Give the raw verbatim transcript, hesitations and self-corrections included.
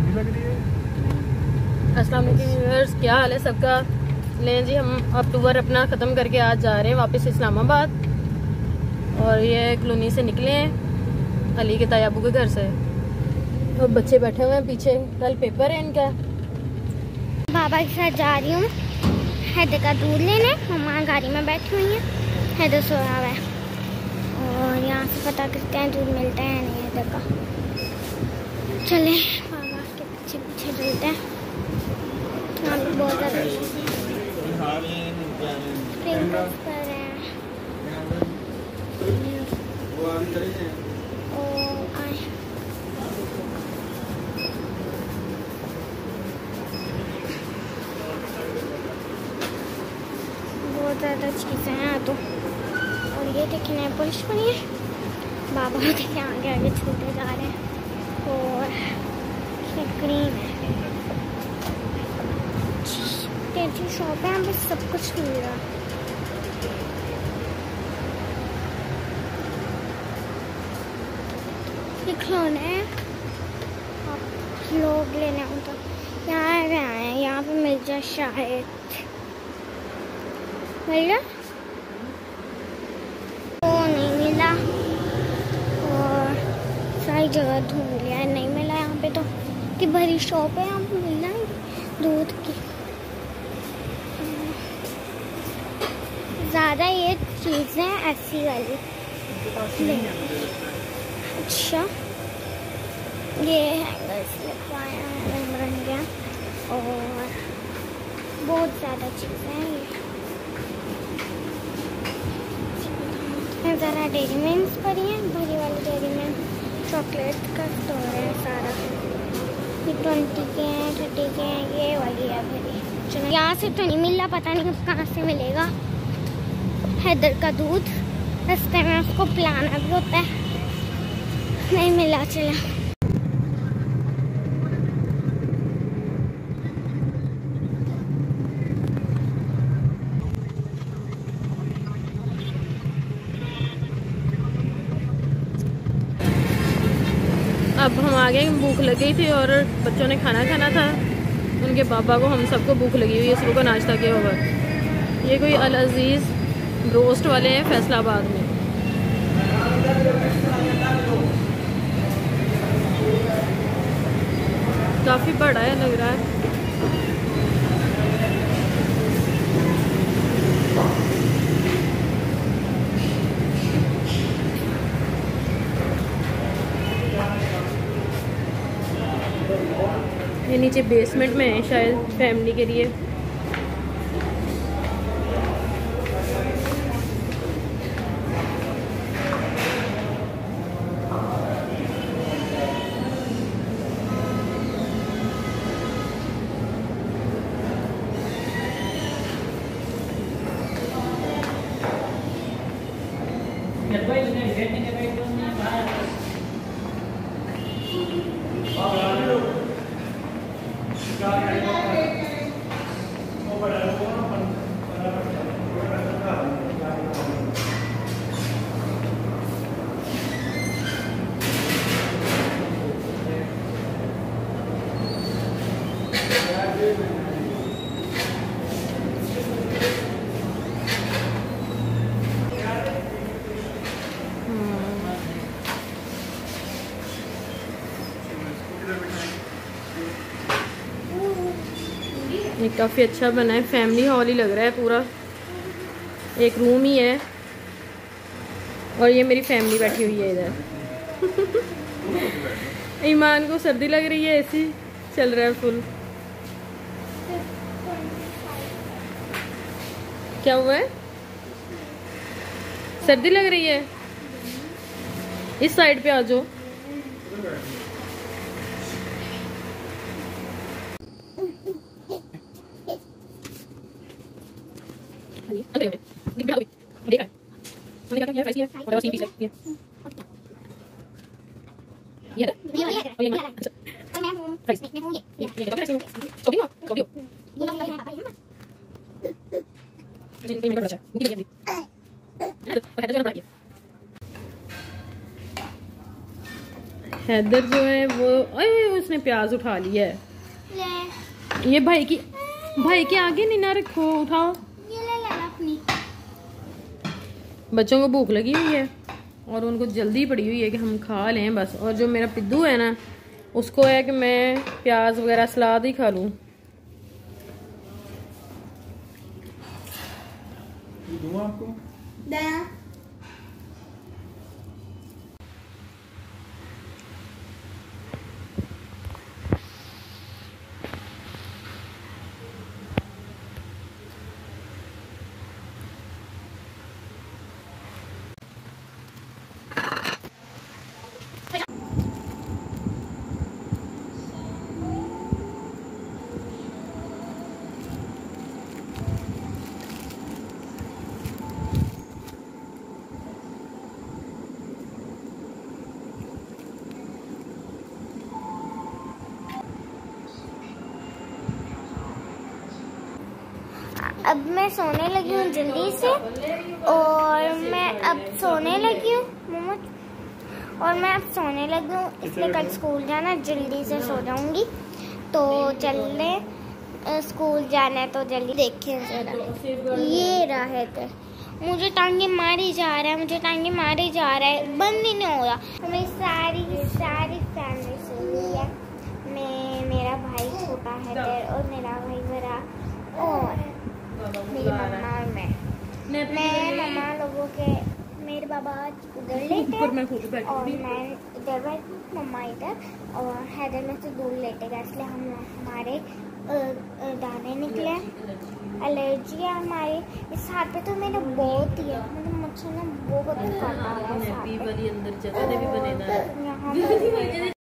अस्सलाम वालेकुम व्यूअर्स, क्या हाल है सबका। लें जी, हम अब टूर अपना ख़त्म करके आज जा रहे हैं वापस इस्लामाबाद। और ये कॉलोनी से निकले हैं अली के तायाबू के घर से। और बच्चे बैठे हुए हैं पीछे, कल पेपर है इनका। बाबा के साथ जा रही हूँ हैदर का दूध लेने। मम्मा गाड़ी में बैठी हुई हैं, हैदर सोया हुआ है। और यहाँ से पता करते हैं दूध मिलता है नहीं हैदर का। चले बाबा के पीछे पीछे चलते हैं। यहाँ पे बहुत ज़्यादा स्प्रिंकल्स कर रहे हैं। और आए बहुत ज़्यादा चीज़ें हैं यहाँ तो। और ये देखिए नया पुलिस बनी है। बाबा देखिए आगे आगे छूटे जा रहे हैं। और ये ग्रीन है, कैसी शॉप है, यहाँ पे सब कुछ मिल रहा है। ये खिलौने हैं, आप लोग लेने हो तो यहाँ आ गए हैं। यहाँ पे मिल जाए शायद, मिल जाए तो नहीं मिला। और सारी जगह ढूंढ लिया, नहीं मिला। यहाँ पे तो कि भरी शॉप है, यहाँ पे मिलना है दूध की। ज़्यादा ये चीज़ें ऐसी वाली। अच्छा, ये हैंगर्स लगवाए हैं रंग बिरंगे। और बहुत ज़्यादा चीज़ें हैं ये। ज़रा डेरी मिल्क पड़ी हैं, भरी वाली डेरी मिल्क। चॉकलेट का स्टोर है सारा। ये ट्वेंटी के हैं, थर्टी के हैं, ये वाली है भरी। चलो, यहाँ से तो नहीं मिल रहा, पता नहीं कहाँ से मिलेगा हैदर का दूध। रास्ते में उसको पिलाना भी होता है, नहीं मिला। चला अब हम आ गए, भूख लग गई थी और बच्चों ने खाना खाना था। उनके पापा को, हम सबको भूख लगी हुई है, सुबह को नाश्ता किया होगा। ये कोई अल अजीज़ रोस्ट वाले हैं फैसलाबाद में। काफ़ी बड़ा है लग रहा है। ये नीचे बेसमेंट में है शायद, फैमिली के लिए। ये काफ़ी अच्छा बना है, फैमिली हॉल ही लग रहा है पूरा। एक रूम ही है और ये मेरी फैमिली बैठी हुई है इधर। ईमान को सर्दी लग रही है, एसी चल रहा है फुल। क्या हुआ है? सर्दी लग रही है? इस साइड पे आ जाओ। हैदर जो है वो, अरे उस उसने प्याज उठा लिया है। ले। ये भाई की भाई के आगे नहीं ना रखो, उठाओ। ये ले लेना अपनी। बच्चों को भूख लगी हुई है और उनको जल्दी पड़ी हुई है कि हम खा लें बस। और जो मेरा पिद्दू है ना, उसको है कि मैं प्याज वगैरह सलाद ही खा लूँ। आपको अब मैं सोने लगी हूँ जल्दी से, और मैं अब सोने लगी हूँ मम्मा, और मैं अब सोने लगी हूँ इसलिए कल स्कूल जाना, जल्दी से सो जाऊंगी। तो चलने, स्कूल जाना है तो जल्दी। देखें जरा, ये रहा है तो मुझे टांगे मारी जा रहा है, मुझे टांगे मारे जा रहा है, बंद ही नहीं हो रहा। हमें सारी सारी फैमिली सोई है। मैं, मेरा भाई छोटा है देर, और मेरा भाई बड़ा, और मेरी मम्मा और मैं मैं मम्मा लोगों के, मेरे बाबा उधर लेटे और मैं इधर बैठी, मम्मा इधर, और हैदर में से दूर लेटेगा, इसलिए हम हमारे दाने निकले, एलर्जी है हमारे इस हाथ पे। तो मेरा बहुत ही है, मतलब मच्छर ना बहुत काटा है। वाली अंदर जगह भी बने ना यहाँ पर